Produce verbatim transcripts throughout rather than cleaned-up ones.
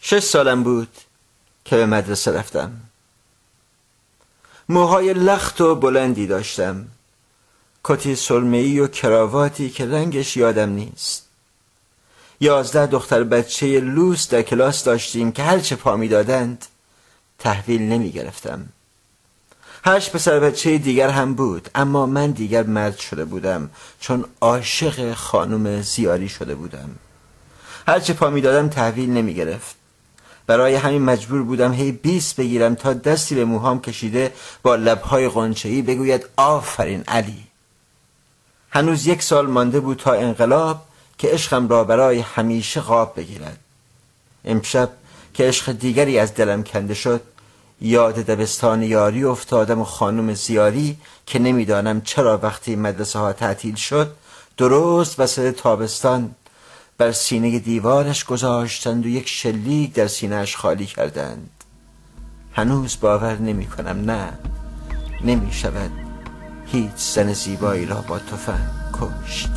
شش سالم بود که به مدرسه رفتم. موهای لخت و بلندی داشتم، کتی سرمه‌ای و کراواتی که رنگش یادم نیست. یازده دختر بچه لوس در کلاس داشتیم که هرچه پا می دادند تحویل نمی گرفتم. هشت پسر بچه دیگر هم بود، اما من دیگر مرد شده بودم چون عاشق خانم زیاری شده بودم. هرچه پا می دادم تحویل نمی گرفت. برای همین مجبور بودم هی بیست بگیرم تا دستی به موهام کشیده با لبهای غنچه‌ای بگوید آفرین علی. هنوز یک سال مانده بود تا انقلاب که عشقم را برای همیشه خواب بگیرد. امشب که عشق دیگری از دلم کنده شد، یاد دبستان یاری افتادم و خانم زیاری که نمیدانم چرا وقتی مدرسه ها تعطیل شد درست وسط تابستان بر سینه دیوارش گذاشتند و یک شلیک در سینه‌اش خالی کردند. هنوز باور نمی کنم، نه نمی شود هیچ زن زیبایی را با تفنگ کشت.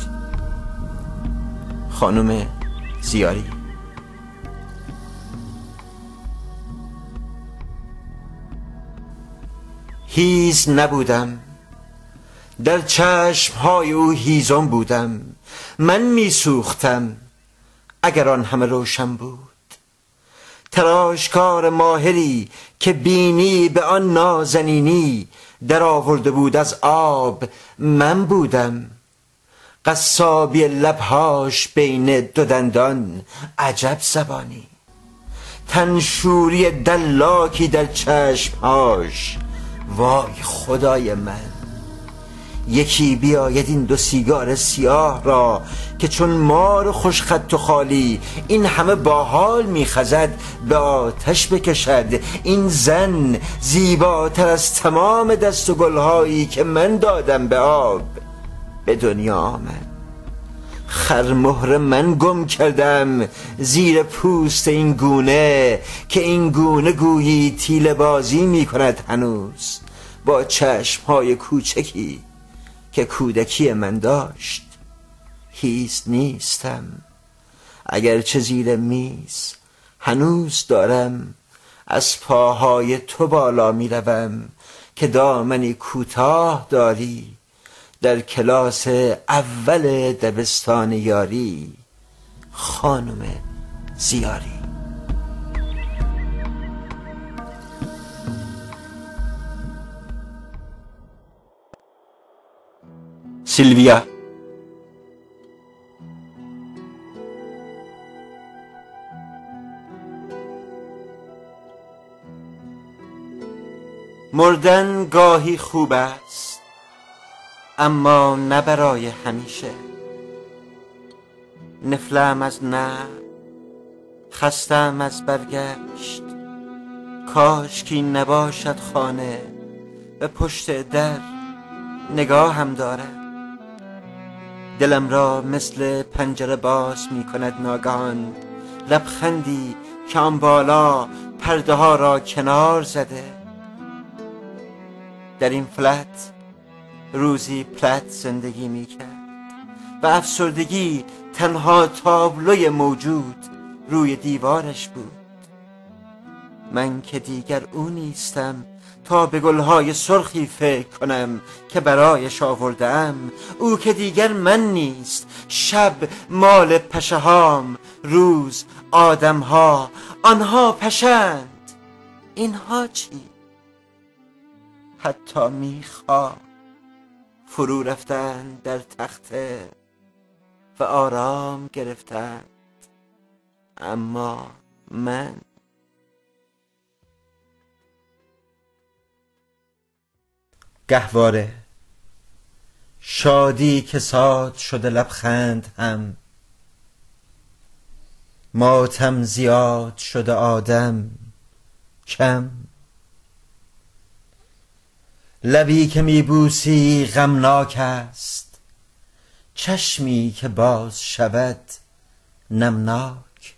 خانم زیاری. هیز نبودم، در چشمهای او هیزم بودم. من می سوختم اگر آن همه روشن بود. تراشکار ماهری که بینی به آن نازنینی در آورده بود از آب من بودم. قصابی لبهاش بین دو دندان عجب زبانی، تنشوری دلاکی در چشمهاش وای خدای من. یکی بیاید این دو سیگار سیاه را که چون مار خوش خط و خالی این همه باحال میخزد به آتش بکشد. این زن زیباتر از تمام دست و گلهایی که من دادم به آب به دنیا آمد. خرمهر من گم کردم زیر پوست این گونه که این گونه گویی تیله بازی می کند هنوز با چشمهای کوچکی که کودکی من داشت. هیچ نیستم، اگرچه زیر میز هنوز دارم از پاهای تو بالا می روم که دامنی کوتاه داری در کلاس اول دبستان یاری. خانم زیاری. سیلویا. مردن گاهی خوب است، اما نه برای همیشه. نفلم از نه، خستم از برگشت. کاشکی نباشد خانه، به پشت در نگاه هم دارد. دلم را مثل پنجره باز می کند ناگهان لبخندی که آن بالا پرده ها را کنار زده. در این فلت روزی پلت زندگی می کرد و افسردگی تنها تابلوی موجود روی دیوارش بود. من که دیگر او نیستم تا به گلهای سرخی فکر کنم که برایش آوردم. او که دیگر من نیست، شب مال پشه هام، روز آدم ها. آنها پشند، اینها چی؟ حتی میخا فرو رفتند در تخته و آرام گرفتند، اما من گهواره. شادی که ساد شده لبخند هم، ماتم زیاد شده آدم کم. لبی که میبوسی غمناک است، چشمی که باز شود نمناک.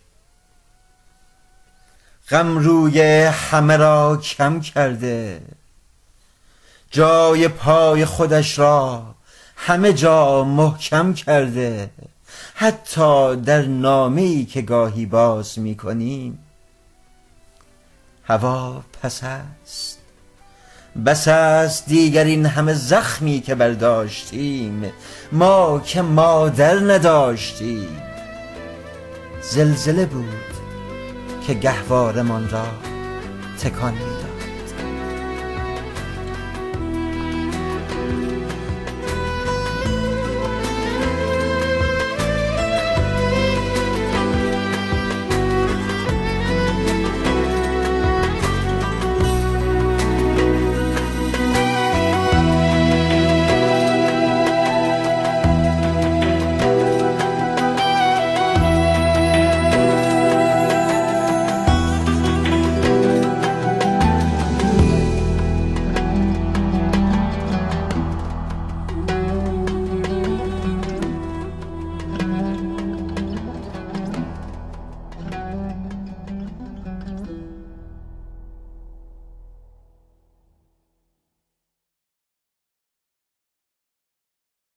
غم روی همه را کم کرده، جای پای خودش را همه جا محکم کرده. حتی در نامه‌ای که گاهی باز می‌کنیم هوا پس است، بس است دیگر این همه زخمی که برداشتیم، ما که مادر نداشتیم. زلزله بود که گهوارمان را تکان